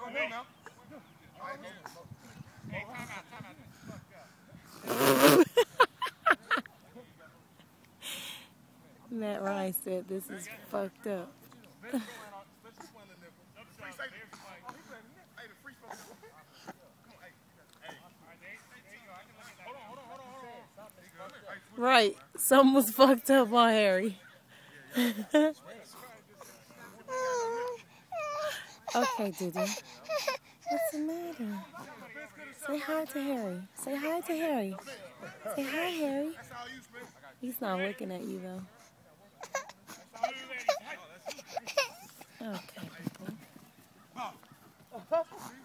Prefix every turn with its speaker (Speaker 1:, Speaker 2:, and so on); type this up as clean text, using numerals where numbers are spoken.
Speaker 1: Matt Ryan said this is fucked up. Right, something was fucked up on Harry. Okay, Didi. What's the matter? Say hi to Harry. Say hi to Harry. Say hi, Harry. He's not looking at you, though. Okay, people.